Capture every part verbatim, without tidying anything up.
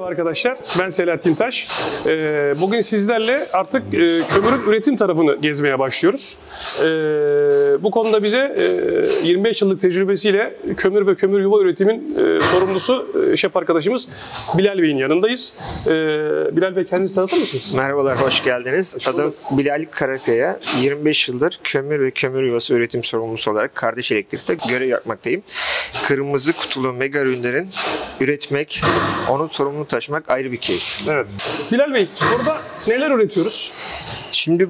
arkadaşlar, ben Selahattin Taş. Ee, bugün sizlerle artık e, kömürün üretim tarafını gezmeye başlıyoruz. Ee, bu konuda bize e, yirmi beş yıllık tecrübesiyle kömür ve kömür yuva üretimin e, sorumlusu e, şef arkadaşımız Bilal Bey'in yanındayız. Ee, Bilal Bey, kendinizi tanıtır mısınız? Merhabalar, hoş geldiniz. Hoş Adım Bilal Karakaya. yirmi beş yıldır kömür ve kömür yuvası üretim sorumlusu olarak Kardeş Elektrik'te görev yapmaktayım. Kırmızı kutulu mega ürünlerin üretmek, onun sorumluluğunu taşımak ayrı bir keyif. Evet. Bilal Bey, burada neler üretiyoruz? Şimdi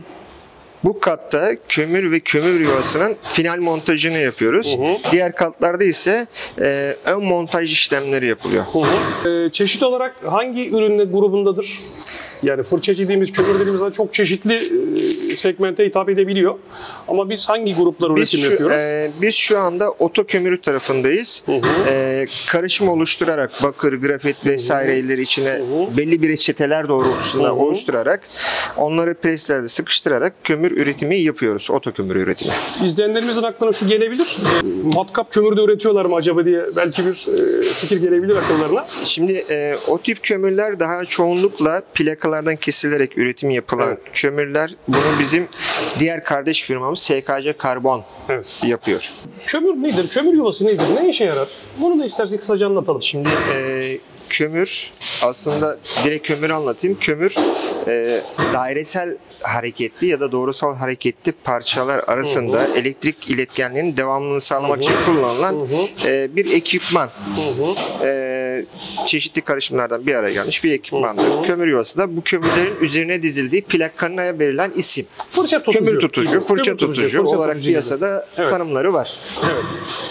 bu katta kömür ve kömür yuvasının final montajını yapıyoruz. Hı hı. Diğer katlarda ise e, ön montaj işlemleri yapılıyor. Hı hı. E, çeşit olarak hangi ürünle grubundadır? Yani fırça dediğimiz, kömür dediğimiz çok çeşitli e, segmente hitap edebiliyor. Ama biz hangi gruplar üretim biz şu, yapıyoruz? E, biz şu anda oto kömürü tarafındayız. Hı hı. E, karışım oluşturarak bakır, grafit vesaireleri içine hı hı. belli bir reçeteler doğrultusunda hı hı. oluşturarak onları preslerde sıkıştırarak kömür üretimi yapıyoruz. Oto kömür üretimi. İzleyenlerimizin aklına şu gelebilir. E, matkap kömürü de üretiyorlar mı acaba diye belki bir e, fikir gelebilir akıllarına. Şimdi e, o tip kömürler daha çoğunlukla plaka kesilerek üretim yapılan evet. kömürler. Bunu bizim diğer kardeş firmamız S K C Karbon evet. yapıyor. Kömür nedir? Kömür yuvası nedir? Ne işe yarar? Bunu da isterseniz kısaca anlatalım. Şimdi e, kömür, aslında direkt kömür anlatayım. Kömür e, dairesel hareketli ya da doğrusal hareketli parçalar arasında hı hı. elektrik iletkenliğinin devamlılığını sağlamak hı hı. için kullanılan hı hı. E, bir ekipman. Hı hı. E, çeşitli karışımlardan bir araya gelmiş bir ekipmandır. Hı hı. Kömür yuvası da bu kömürlerin üzerine dizildiği plakanaya verilen isim. Fırça tutucu. Kömür tutucu, fırça, fırça tutucu, tutucu fırça olarak tutucu piyasada evet. tanımları var. Evet.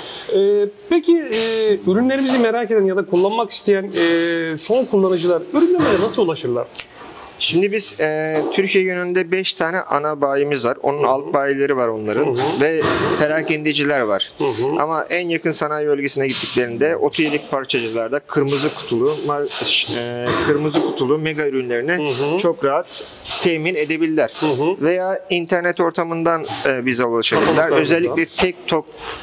Ee, peki e, ürünlerimizi merak eden ya da kullanmak isteyen e, son kullanıcılar ürünlerimize nasıl ulaşırlar? Şimdi biz e, Türkiye yönünde beş tane ana bayimiz var. Onun hı hı. alt bayileri var onların hı hı. ve perakendeciler var. Hı hı. Ama en yakın sanayi bölgesine gittiklerinde otoyelik parçacılarda kırmızı kutulu e, kırmızı kutulu mega ürünlerini hı hı. çok rahat temin edebilirler. Hı hı. Veya internet ortamından e, bize ulaşabilirler. Özellikle TikTok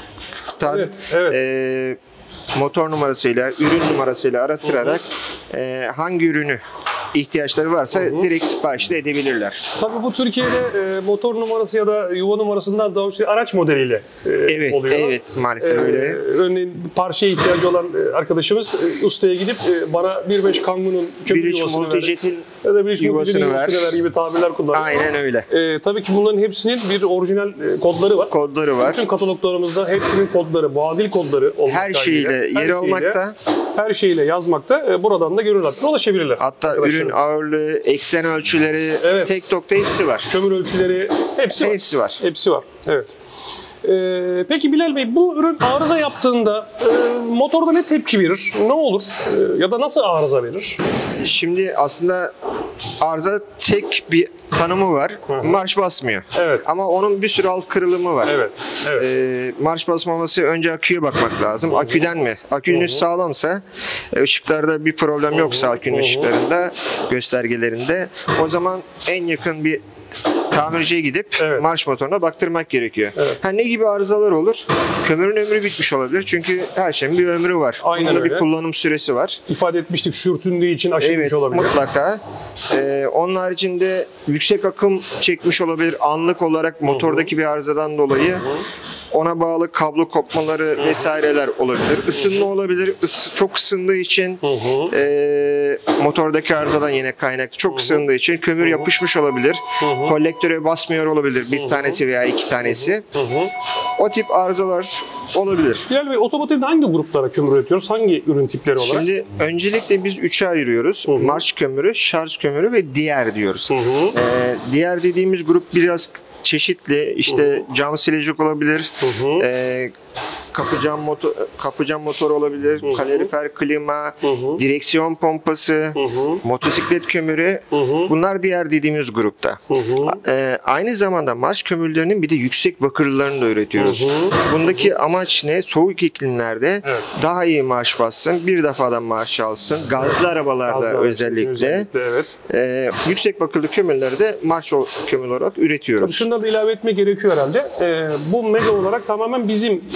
evet, evet. E, motor numarasıyla, ürün numarasıyla arattırarak hı hı. E, hangi ürünü ihtiyaçları varsa hı hı. direkt sipariş de edebilirler. Tabii bu Türkiye'de e, motor numarası ya da yuva numarasından daha doğrusu araç modeliyle e, evet, oluyor. Evet, maalesef e, öyle. Örneğin parçaya ihtiyacı olan e, arkadaşımız e, ustaya gidip e, bana bir beş Kangoo'nun kömür yuvasını ver ya da bir yuvasını ver. ver gibi tabirler kullanıyor. Aynen öyle. E, tabii ki bunların hepsinin bir orijinal e, kodları var. Kodları var. Bütün kataloglarımızda hepsinin kodları, muadil kodları olmakta. Her şeyiyle yer şeyiyle, olmakta. Her şeyiyle yazmakta. E, buradan da gönül hakkına ulaşabilirler. Hatta ürün ağırlığı, eksen ölçüleri, evet. TikTok'ta hepsi var. Kömür ölçüleri, hepsi var. Hepsi var. Hepsi var. Evet. Ee, peki Bilal Bey, bu ürün arıza yaptığında e, motorda ne tepki verir? Ne olur? E, ya da nasıl arıza verir? Şimdi aslında arıza tek bir tanımı var. Hı-hı. Marş basmıyor. Evet. Ama onun bir sürü alt kırılımı var. Evet. Evet. Ee, marş basmaması önce aküye bakmak lazım. Hı-hı. Aküden mi? Akünün Hı-hı. sağlamsa, ışıklarda bir problem Hı-hı. yoksa akünün Hı-hı. ışıklarında, göstergelerinde, o zaman en yakın bir tamirciye gidip evet. marş motoruna baktırmak gerekiyor. Evet. Ha, ne gibi arızalar olur? Kömürün ömrü bitmiş olabilir. Çünkü her şeyin bir ömrü var. Aynen Bunda öyle. Bir kullanım süresi var. İfade etmiştik, sürtündüğü için aşınmış evet, olabilir. Mutlaka. Ee, onun haricinde yüksek akım çekmiş olabilir. Anlık olarak motordaki Hı-hı. bir arızadan dolayı. Hı-hı. Ona bağlı kablo kopmaları vesaireler olabilir. Isınma olabilir. Is, çok ısındığı için e, motordaki arızadan yine kaynaklı. Çok ısındığı için kömür yapışmış olabilir. Kolektöre basmıyor olabilir. Bir tanesi veya iki tanesi. O tip arızalar olabilir. Bilal Bey, otomotivde hangi gruplara kömür üretiyoruz? Hangi ürün tipleri olarak? Şimdi öncelikle biz üçe ayırıyoruz. Hı hı. Marş kömürü, şarj kömürü ve diğer diyoruz. Hı hı. Ee, diğer dediğimiz grup biraz çeşitli, işte hı hı. cam silecek olabilir, hı hı. E, kapı cam motor, kapı cam motor olabilir, hı hı. kalorifer, klima, hı hı. direksiyon pompası, hı hı. motosiklet kömürü. Hı hı. Bunlar diğer dediğimiz grupta. Hı hı. E, aynı zamanda marş kömürlerinin bir de yüksek bakırlarını da üretiyoruz. Hı hı. Bundaki hı hı. amaç ne? Soğuk iklimlerde evet. daha iyi marş bassın, bir defadan marş alsın. Gazlı arabalarda Gazlı özellikle, özellikle evet. e, yüksek bakırlı kömürleri de marş kömür olarak üretiyoruz. Tabii şunları da ilave etmek gerekiyor herhalde. E, bu mega olarak tamamen bizim e, geliştirdiğimiz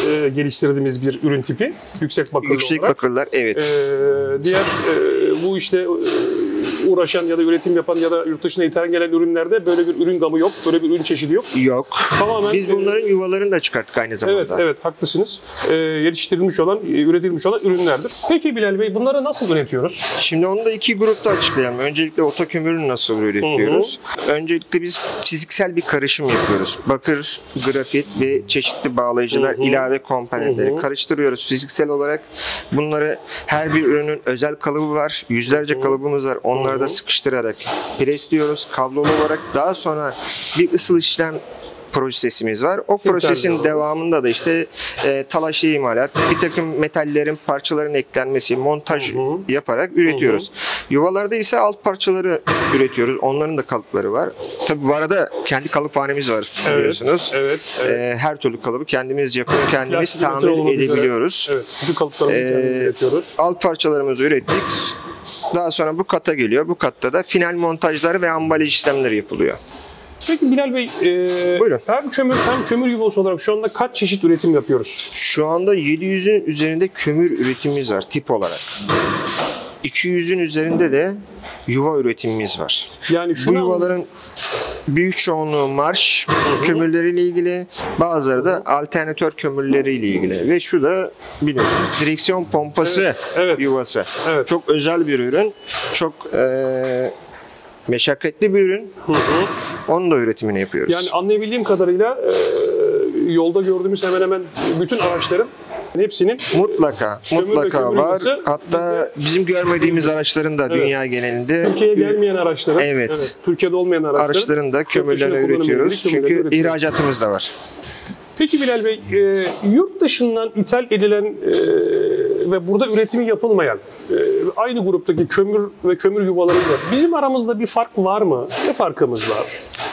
geliştirdiğimiz bir ürün tipi. Yüksek bakırlı Yüksek olarak. bakırlar, evet. Ee, diğer e, bu işte e, uğraşan ya da üretim yapan ya da yurt dışına ithal gelen ürünlerde böyle bir ürün gamı yok. Böyle bir ürün çeşidi yok. Yok. Tamamen, Biz bunların yuvalarını da çıkarttık aynı zamanda. Evet, evet haklısınız. Ee, yetiştirilmiş olan, üretilmiş olan ürünlerdir. Peki Bilal Bey, bunları nasıl üretiyoruz? Şimdi onu da iki grupta açıklayalım. Öncelikle otokömürünü nasıl üretiyoruz? Hı hı. Öncelikle biz fiziksel bir karışım yapıyoruz. Bakır, grafit ve çeşitli bağlayıcılar, hı hı. ilave komponentleri hı hı. karıştırıyoruz fiziksel olarak. Bunları her bir ürünün özel kalıbı var. Yüzlerce hı hı. kalıbımız var. Onları hı hı. da sıkıştırarak presliyoruz kablolu olarak. Daha sonra bir ısıl işlem prosesimiz var. O prosesin devamında da işte e, talaşlı imalat, bir takım metallerin, parçaların eklenmesi, montaj hı hı. yaparak üretiyoruz. Hı hı. Yuvalarda ise alt parçaları üretiyoruz. Onların da kalıpları var. Tabii bu arada kendi kalıphanemiz var biliyorsunuz. Evet, evet, evet. E, her türlü kalıbı kendimiz yapıyoruz, kendimiz tamir edebiliyoruz. Üzere. Evet, bütün kalıplarımızı e, kendimiz üretiyoruz. Alt parçalarımızı ürettik. Daha sonra bu kata geliyor. Bu katta da final montajları ve ambalaj işlemleri yapılıyor. Peki Bilal Bey, e, hem kömür hem kömür yuvası olarak şu anda kaç çeşit üretim yapıyoruz? Şu anda yedi yüzün üzerinde kömür üretimimiz var tip olarak. iki yüzün üzerinde de yuva üretimimiz var. Yani bu yuvaların büyük çoğunluğu marş hı-hı. kömürleriyle ilgili, bazıları da alternatör kömürleriyle ilgili. Ve şu da biliyorsunuz direksiyon pompası evet, evet. yuvası. Evet. Çok özel bir ürün. Çok e, meşakkatli bir ürün. Hı hı. Onun da üretimini yapıyoruz. Yani anlayabildiğim kadarıyla e, yolda gördüğümüz hemen hemen bütün araçların hepsinin mutlaka mutlaka var. Hatta bizim görmediğimiz araçların da evet. dünya genelinde Türkiye'ye gelmeyen araçların, evet. evet, Türkiye'de olmayan araçların, araçların da kömürlerini üretiyoruz. Çünkü üretiyoruz. İhracatımız da var. Peki Bilal Bey, e, yurt dışından ithal edilen e, ve burada üretimi yapılmayan e, aynı gruptaki kömür ve kömür yuvalarıyla bizim aramızda bir fark var mı? Ne farkımız var?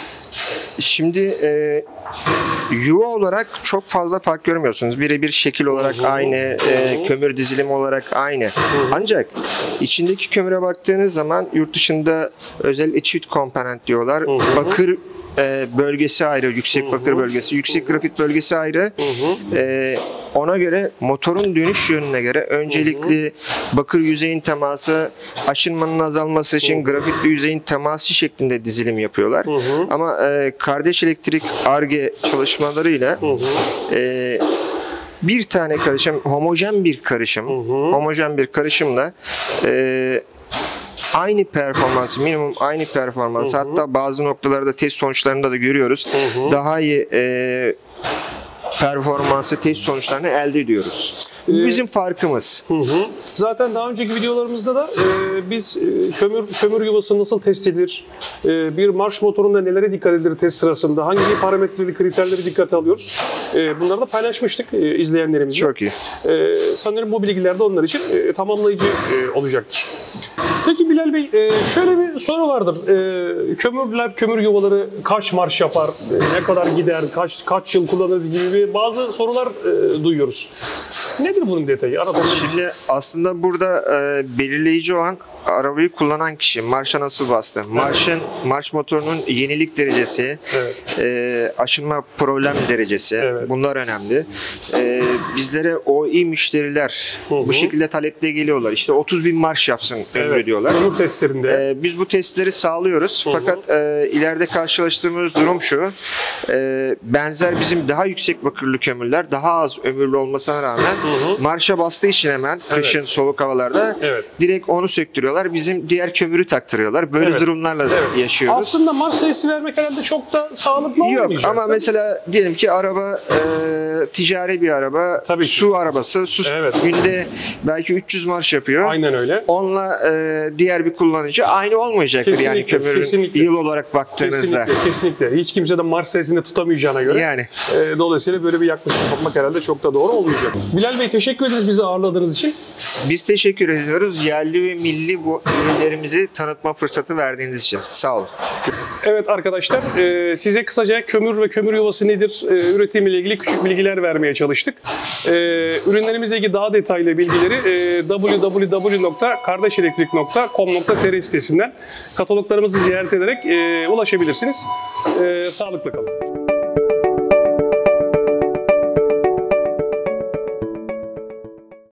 Şimdi e, yuva olarak çok fazla fark görmüyorsunuz. Birebir şekil olarak hı hı. aynı, e, kömür dizilimi olarak aynı. Hı hı. Ancak içindeki kömüre baktığınız zaman yurt dışında özel çift komponent diyorlar. Hı hı. Bakır e, bölgesi ayrı, yüksek bakır hı hı. bölgesi, yüksek grafit bölgesi ayrı. Hı hı. E, ona göre motorun dönüş yönüne göre öncelikli hı hı. bakır yüzeyin teması, aşınmanın azalması için hı hı. grafitli yüzeyin teması şeklinde dizilim yapıyorlar. Hı hı. Ama e, kardeş elektrik Ar-Ge çalışmalarıyla hı hı. E, bir tane karışım, homojen bir karışım, hı hı. homojen bir karışımla e, aynı performansı, minimum aynı performansı, hı hı. hatta bazı noktalarda test sonuçlarında da görüyoruz. Hı hı. Daha iyi e, performansı test sonuçlarını elde ediyoruz. Bu bizim farkımız. Hı hı. Zaten daha önceki videolarımızda da e, biz e, kömür kömür yuvası nasıl test edilir, e, bir marş motorunda nelere dikkat edilir test sırasında, hangi parametreleri, kriterleri dikkate alıyoruz, e, bunları da paylaşmıştık e, izleyenlerimizle. Çok iyi. E, sanırım bu bilgiler de onlar için e, tamamlayıcı e, olacaktır. Peki Bilal Bey, e, şöyle bir soru vardır. E, kömürler, kömür yuvaları kaç marş yapar, e, ne kadar gider, kaç kaç yıl kullanırız gibi bazı sorular e, duyuyoruz. Nedir bunun detayı? Arada Şimdi aslında burada e, belirleyici olan arabayı kullanan kişi, marşa nasıl bastı, marşın, marş motorunun yenilik derecesi, evet. e, aşınma problem derecesi, evet. bunlar önemli. E, bizlere O İ müşteriler hı hı. bu şekilde taleple geliyorlar. İşte otuz bin marş yapsın evet. diyorlar. Bunun testlerinde. E, biz bu testleri sağlıyoruz. Hı hı. Fakat e, ileride karşılaştığımız durum şu, e, benzer bizim daha yüksek bakırlı kömürler daha az ömürlü olmasına rağmen hı hı. marşa bastığı için hemen evet. kışın soğuk havalarda evet. direkt onu söktürüyorlar. Bizim diğer kömürü taktırıyorlar. Böyle evet. durumlarla da evet. yaşıyoruz. Aslında marş sayısı vermek herhalde çok da sağlıklı olmayacak. Yok ama mesela diyelim ki araba e, ticari bir araba, tabii su ki. arabası. Su evet. günde belki üç yüz marş yapıyor. Aynen öyle. Onunla e, diğer bir kullanıcı aynı olmayacaktır kesinlikle, yani kömürün kesinlikle. yıl olarak baktığınızda. Kesinlikle, kesinlikle. Hiç kimse de marş sayısını tutamayacağına göre. Yani. E, dolayısıyla böyle bir yaklaşım yapmak herhalde çok da doğru olmayacak. Bilal Bey, teşekkür ederiz bizi ağırladığınız için. Biz teşekkür ediyoruz. Yerli ve milli bu ürünlerimizi tanıtma fırsatı verdiğiniz için. Sağ olun. Evet arkadaşlar, size kısaca kömür ve kömür yuvası nedir, üretimiyle ilgili küçük bilgiler vermeye çalıştık. Ürünlerimizle ilgili daha detaylı bilgileri w w w nokta kardeşelektrik nokta com nokta t r sitesinden kataloglarımızı ziyaret ederek ulaşabilirsiniz. Sağlıkla kalın.